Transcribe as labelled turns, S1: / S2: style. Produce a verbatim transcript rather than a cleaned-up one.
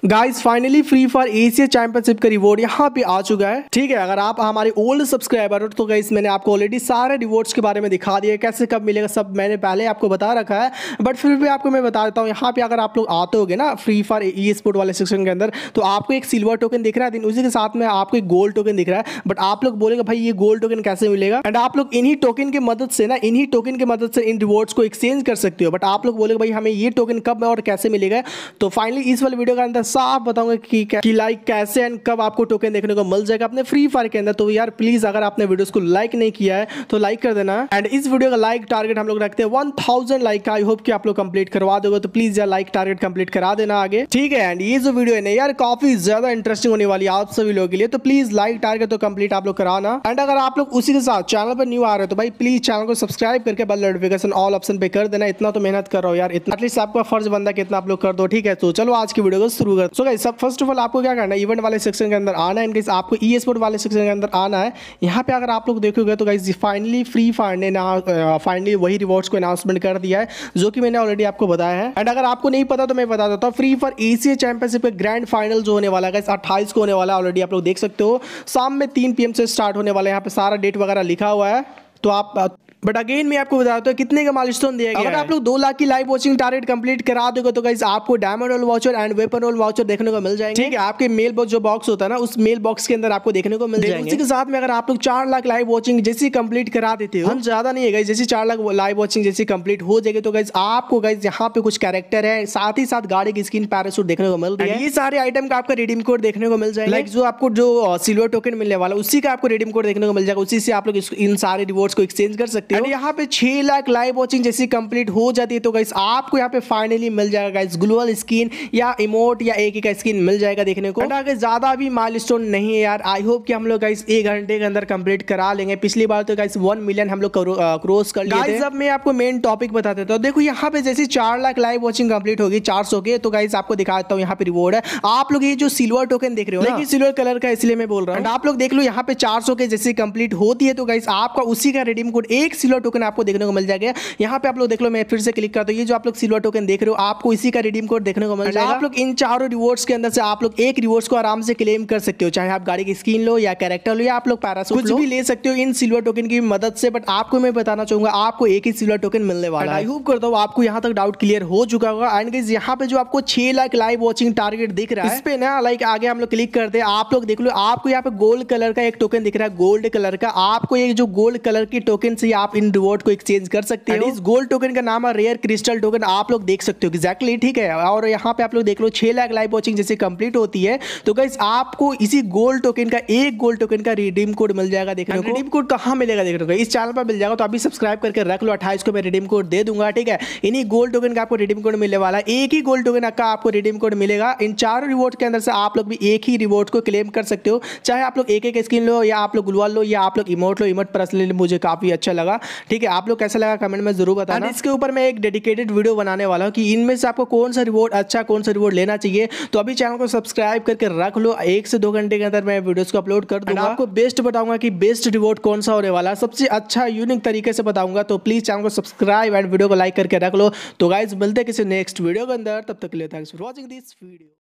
S1: Guys finally free fire Asia championship का reward यहाँ पे आ चुका है। ठीक है, अगर आप हमारे ओल्ड सब्सक्राइबर हो तो गाइस मैंने आपको ऑलरेडी सारे रिवॉर्ड्स के बारे में दिखा दिया, कैसे कब मिलेगा सब मैंने पहले आपको बता रखा है, बट फिर भी आपको मैं बता देता हूँ। यहाँ पे अगर आप लोग आते होगे ना फ्री फायर ई स्पोर्ट वाले सेक्शन के अंदर, तो आपको एक सिल्वर टोकन दिख रहा है, उसी के साथ में आपको एक गोल्ड टोकन दिख रहा है। बट आप लोग बोलेंगे भाई ये गोल्ड टोकन कैसे मिलेगा, एंड आप लोग इन्हीं टोकन की मदद से ना इन्हीं टोकन की मदद से इन रिवॉर्ड्स को एक्सचेंज कर सकते हो। बट आप लोग बोलेंगे भाई हमें ये टोकन कब और कैसे मिलेगा, तो फाइनली इस वाले वीडियो के अंदर साफ बताऊंगा कि, कि लाइक कैसे एंड कब आपको टोकन देखने को मिल जाएगा अपने फ्री फायर के अंदर। तो यार प्लीज अगर आपने वीडियोस को लाइक नहीं किया है तो लाइक कर देना, एंड इस वीडियो का लाइक टारगेट हम लोग रखते हैं वन थाउजेंड लाइक का। आई होप कि आप लोग कंप्लीट करवा दोगे, तो प्लीज यार लाइक टारगेट कंप्लीट करा देना आगे, ठीक है। एंड ये जो वीडियो है ना यार काफी ज्यादा इंटरेस्टिंग होने वाली है आप सभी लोगों के लिए, तो प्लीज लाइक टारगेट तो कंप्लीट आप लोग कराना। एंड अगर आप लोग उसी के साथ चैनल पर न्यू आ रहे हो तो भाई प्लीज चैनल को सब्सक्राइब करके बेल नोटिफिकेशन ऑल ऑप्शन पे कर देना। इतना तो मेहनत कर रहा हो यार, इतना एटलीस्ट आपका फर्ज बनता है कि इतना आप लोग कर दो, ठीक है। तो चलो आज की वीडियो को शुरू कर। सो गाइस सब फर्स्ट ऑफ ऑल आपको क्या करना है, इवेंट वाले सेक्शन के अंदर आना है, इनकेस आपको ई स्पोर्ट वाले सेक्शन के अंदर आना है। यहाँ पे अगर आप लोग देखोगे तो गाइस फाइनली फ्री फायर ने फाइनली वही रिवॉर्ड्स को अनाउंसमेंट कर दिया है जो कि मैंने ऑलरेडी आपको बताया है। एंड अगर आपको नहीं पता तो मैं बता देता हूँ, फ्री फायर एशिया चैंपियनशिप का ग्रैंड फाइनल जो होने वाला है अट्ठाईस को होने वाला है, ऑलरेडी आप लोग देख सकते हो। शाम में तीन पी एम से स्टार्ट होने वाला है, यहाँ पे सारा डेट वगैरह लिखा हुआ है। तो आप बट अगेन मैं आपको बताता हूँ कितने का माइलस्टोन दिया गया है। अगर आप लोग दो लाख की लाइव वॉचिंग टारगेट कंप्लीट करा दोगे तो गाइस आपको diamond royale voucher and weapon royale voucher देखने को मिल जाएंगे, ठीक है। आपके मेल बॉक्स जो बॉक्स होता है ना उस मेल बॉक्स के अंदर आपको देखने को मिल जाएंगे। उसी के साथ में अगर आप लोग चार लाख लाइव वॉचिंग जैसी कंप्लीट करा देते हो, हम ज्यादा नहीं है गाइस, जैसी चार लाख लाइव वॉचिंग जैसी कंप्लीट हो जाएगी तो गाइस आपको गाइस यहाँ पे कुछ कैरेक्टर है, साथ ही साथ गाड़ी की स्किन पैराशूट देखने को मिल रही है। ये सारे आइटम का आपका रिडीम कोड देखने को मिल जाएगा, लाइक जो आपको जो सिल्वर टोकन मिलने वाला उसी का आपको रिडीम कोड देखने को मिल जाएगा, उसी से आप लोग इन सारे रिवॉर्ड्स को एक्सचेंज कर सकते हो। यहाँ पे छह लाख लाइव वॉचिंग जैसी कंप्लीट हो जाती है तो गाइस आपको यहाँ पे फाइनली मिल जाएगा गाइस ग्लोवल स्किन या इमोट या एक ही का स्किन मिल जाएगा देखने को। अगर ज्यादा भी माइलस्टोन नहीं है यार, आई होप कि हम लोग गाइस एक घंटे के अंदर कंप्लीट करा लेंगे। पिछली बार तो गाइस वन मिलियन हम लोग क्रॉस कर लिए थे। अब मैं आपको मेन टॉपिक बता देता हूँ। देखो यहाँ पे जैसे चार लाख लाइव वॉचिंग कंप्लीट होगी चार सौ के, तो गाइस आपको दिखा देता हूँ यहाँ पे रिवॉर्ड है। आप लोग ये जो सिल्वर टोकन देख रहे हो ना, सिल्वर कलर का इसलिए मैं बोल रहा हूँ, आप लोग देख लो यहाँ पे चार सौ के जैसे कंप्लीट होती है तो गाइस आपका उसी का रिडीम कोड एक सिल्वर टोकन आपको देखने को मिल जाएगा। यहाँ पे आप लोग देख लो, मैं फिर से क्लिक करता हूं, ये जो आप लोग सिल्वर टोकन देख रहे हो आपको इसी का रिडीम कोड देखने को मिल जाएगा। आप लोग इन चारों रिवॉर्ड्स के अंदर से आप लोग एक रिवॉर्ड्स को आराम से क्लेम कर सकते हो, चाहे आप गाड़ी की स्किन लो या कैरेक्टर लो या आप लोग पैराशूट कुछ भी ले सकते हो इन सिल्वर टोकन की मदद से। बट आपको मैं बताना चाहूंगा आपको एक ही सिल्वर टोकन मिलने वाला है। आई होप करता हूं आपको यहाँ तक डाउट क्लियर हो चुका होगा। एंड गाइस यहाँ पे जो आपको छह लाख लाइव वॉचिंग टारगेट दिख रहा है इस पे ना लाइक आगे हम लोग क्लिक करते हैं, आप लोग देख लो आपको यहाँ पे गोल्ड कलर का एक टोकन दिख रहा है, गोल्ड कलर का। आपको ये जो गोल्ड कलर की टोकन से आप इन रिवॉर्ड को एक्सचेंज कर सकते हो। इस गोल्ड टोकन का नाम है रेयर क्रिस्टल टोकन, आप लोग देख सकते हो एग्जैक्टली, ठीक है। और यहाँ पे आप लोग देख लो छह लाख लाइव वॉचिंग जैसे कंप्लीट होती है तो गाइस आपको इसी गोल्ड टोकन का एक गोल्ड टोकन का रिडीम कोड मिल जाएगा देखने को। रिडीम कोड कहाँ मिलेगा देखने को, इस चैनल पर मिल जाएगा, तो अभी सब्सक्राइब करके रख लो। अट्ठाईस को मैं रिडीम कोड दे दूंगा, ठीक है। इन्हीं गोल्ड टोकन का आपको रिडीम कोड मिलने वाला है, एक ही गोल्ड टोकन का आपको रिडीम कोड मिलेगा। इन चारों रिवॉर्ड के अंदर से आप लोग भी एक ही रिवॉर्ड को क्लेम कर सकते हो, चाहे आप लोग एक एक स्किन लो या आप लोग ग्लोवल लो या आप लोग इमोट लो। इमोट पर्सनली मुझे काफी अच्छा लगा, ठीक है। आप लोग कैसा लगा कमेंट में जरूर बताना। इसके ऊपर मैं एक डेडिकेटेड वीडियो बनाने वाला हूं कि इनमें से आपको कौन सा रिवॉर्ड अच्छा कौन सा रिवॉर्ड लेना चाहिए। तो अभी चैनल को सब्सक्राइब करके रख लो, एक से दो घंटे के अंदर मैं वीडियोस को अपलोड कर दूंगा। आपको बेस्ट बताऊंगा कि बेस्ट रिवॉर्ड कौन सा होने वाला है, सबसे अच्छा यूनिक तरीके से बताऊंगा। तो प्लीज चैनल को सब्सक्राइब एंड वीडियो को लाइक करके रख लो। तो गाइस मिलते हैं किसी नेक्स्ट वीडियो के अंदर, तब तक के लिए thanks for watching this video.